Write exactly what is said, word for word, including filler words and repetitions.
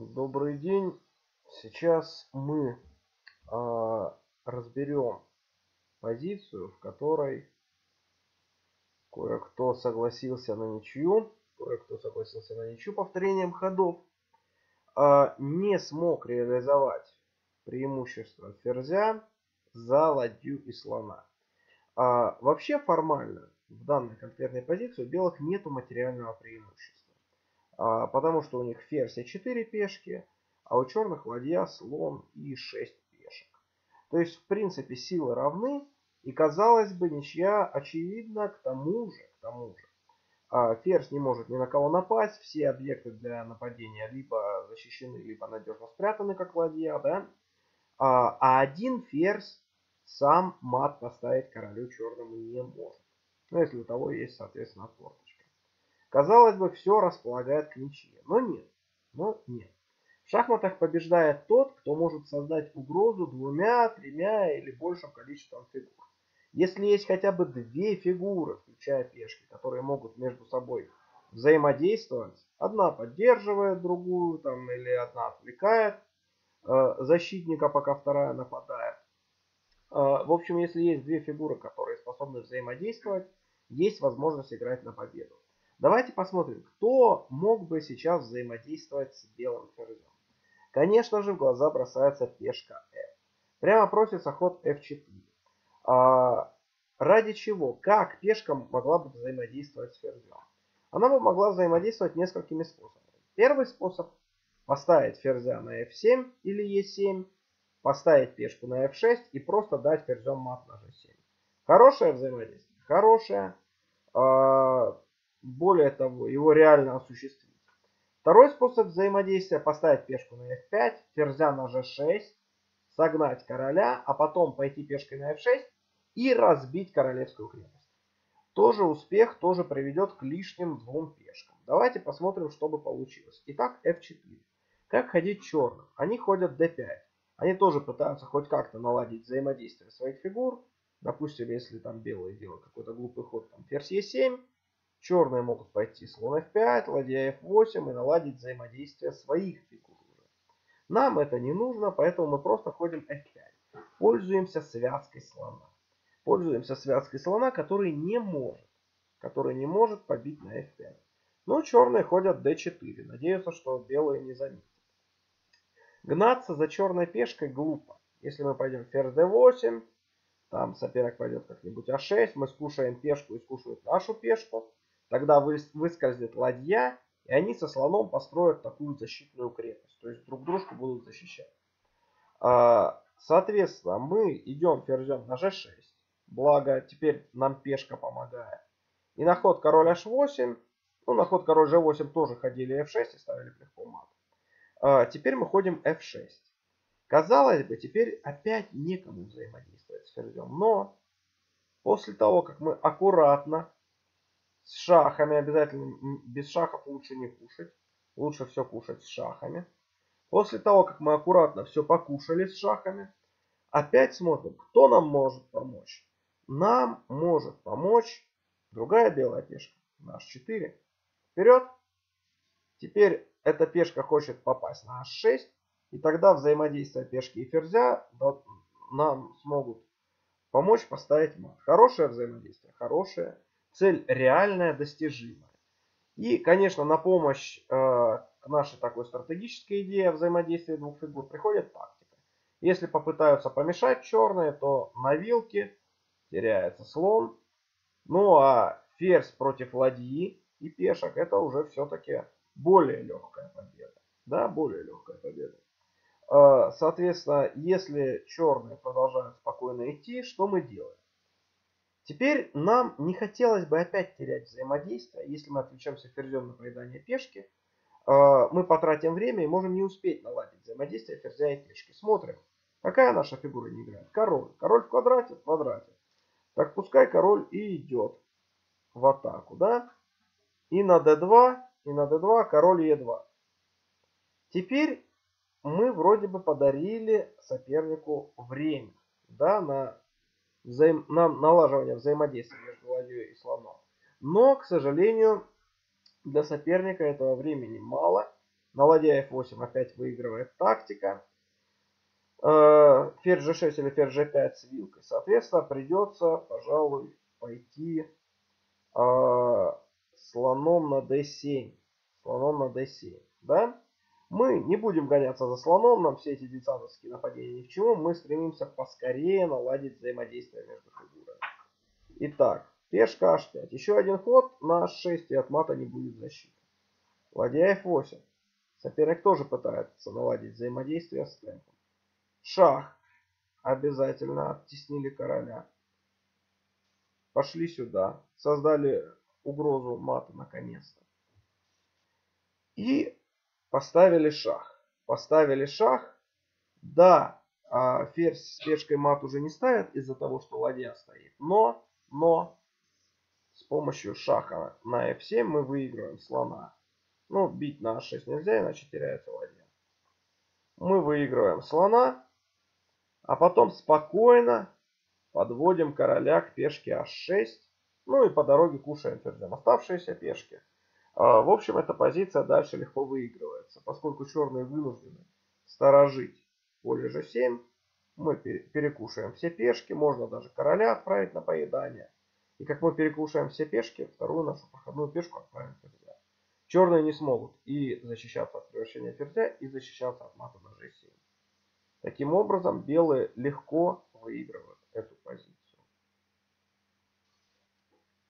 Добрый день. Сейчас мы а, разберем позицию, в которой кое-кто согласился на ничью, кое-кто согласился на ничью повторением ходов, а не смог реализовать преимущество ферзя за ладью и слона. А вообще формально в данной конкретной позиции у белых нету материального преимущества. А, потому что у них ферзь и четыре пешки, а у черных ладья, слон и шесть пешек. То есть, в принципе, силы равны, и, казалось бы, ничья очевидна. К тому же, к тому же, а, ферзь не может ни на кого напасть, все объекты для нападения либо защищены, либо надежно спрятаны, как ладья, да? А, а один ферзь сам мат поставить королю черному не может. Ну, если у того есть, соответственно, форточка. Казалось бы, все располагает к ничье, но нет, но нет. В шахматах побеждает тот, кто может создать угрозу двумя, тремя или большим количеством фигур. Если есть хотя бы две фигуры, включая пешки, которые могут между собой взаимодействовать, одна поддерживает другую, там, или одна отвлекает э, защитника, пока вторая нападает. Э, в общем, если есть две фигуры, которые способны взаимодействовать, есть возможность играть на победу. Давайте посмотрим, кто мог бы сейчас взаимодействовать с белым ферзем. Конечно же, в глаза бросается пешка F. Прямо просится ход эф четыре. А, ради чего? Как пешка могла бы взаимодействовать с ферзем? Она бы могла взаимодействовать несколькими способами. Первый способ – поставить ферзя на эф семь или е семь, поставить пешку на эф шесть и просто дать ферзем мат на же семь. Хорошее взаимодействие? Хорошее. А, более того, его реально осуществить. Второй способ взаимодействия – поставить пешку на эф пять, ферзя на же шесть, согнать короля, а потом пойти пешкой на эф шесть и разбить королевскую крепость. Тоже успех, тоже приведет к лишним двум пешкам. Давайте посмотрим, что бы получилось. Итак, эф четыре. Как ходить черным? Они ходят дэ пять. Они тоже пытаются хоть как-то наладить взаимодействие своих фигур. Допустим, если там белые делают какой-то глупый ход, там ферзь е семь, черные могут пойти слон эф пять, ладья эф восемь и наладить взаимодействие своих фигур уже. Нам это не нужно, поэтому мы просто ходим эф пять. Пользуемся связкой слона. Пользуемся связкой слона, который не может, который не может побить на эф пять. Но черные ходят дэ четыре. Надеются, что белые не заметят. Гнаться за черной пешкой глупо. Если мы пойдем ферзь дэ восемь, там соперник пойдет как-нибудь а шесть, мы скушаем пешку и скушают нашу пешку, тогда выскользнет ладья, и они со слоном построят такую защитную крепость. То есть друг дружку будут защищать. Соответственно, мы идем ферзем на же шесть. Благо, теперь нам пешка помогает. И на ход король аш восемь. Ну, на ход король же восемь тоже ходили эф шесть и ставили легко мат. А, теперь мы ходим эф шесть. Казалось бы, теперь опять некому взаимодействовать с ферзем. Но после того, как мы аккуратно, с шахами, обязательно без шахов лучше не кушать. Лучше все кушать с шахами. После того, как мы аккуратно все покушали с шахами, опять смотрим, кто нам может помочь. Нам может помочь другая белая пешка. На аш четыре. Вперед. Теперь эта пешка хочет попасть на аш шесть. И тогда взаимодействие пешки и ферзя нам смогут помочь поставить мат. Хорошее взаимодействие. Хорошее. Цель реальная, достижимая. И, конечно, на помощь э, к нашей такой стратегической идее взаимодействия двух фигур приходит тактика. Если попытаются помешать черные, то на вилке теряется слон. Ну а ферзь против ладьи и пешек — это уже все-таки более легкая победа. Да, более легкая победа. Э, соответственно, если черные продолжают спокойно идти, что мы делаем? Теперь нам не хотелось бы опять терять взаимодействие. Если мы отвлечемся ферзем на поедание пешки, мы потратим время и можем не успеть наладить взаимодействие ферзя и пешки. Смотрим, какая наша фигура не играет. Король. Король в квадрате? В квадрате. Так пускай король и идет в атаку, да? И на дэ два, и на дэ два, король е два. Теперь мы вроде бы подарили сопернику время, да, на Взаим... на налаживание взаимодействия между ладьей и слоном. Но, к сожалению, для соперника этого времени мало. На ладья эф восемь опять выигрывает тактика. Э, ферзь же шесть или ферзь же пять с вилкой. Соответственно, придется, пожалуй, пойти э, слоном на дэ семь. Слоном на дэ семь. Да? Мы не будем гоняться за слоном, нам все эти детсадовские нападения ни к чему. Мы стремимся поскорее наладить взаимодействие между фигурами. Итак, пешка аш пять. Еще один ход на аш шесть, и от мата не будет защиты. Ладья эф восемь. Соперник тоже пытается наладить взаимодействие с темпом. Шах. Обязательно оттеснили короля. Пошли сюда. Создали угрозу мата наконец-то. И поставили шах. Поставили шах. Да, ферзь с пешкой мат уже не ставят из-за того, что ладья стоит. Но, но, с помощью шаха на эф семь мы выигрываем слона. Ну, бить на аш шесть нельзя, иначе теряется ладья. Мы выигрываем слона, а потом спокойно подводим короля к пешке аш шесть. Ну и по дороге кушаем ферзем оставшиеся пешки. В общем, эта позиция дальше легко выигрывается, поскольку черные вынуждены сторожить поле же семь. Мы перекушаем все пешки, можно даже короля отправить на поедание. И как мы перекушаем все пешки, вторую нашу проходную пешку отправим ферзя. Черные не смогут и защищаться от превращения ферзя, и защищаться от мата на же семь. Таким образом, белые легко выигрывают эту позицию.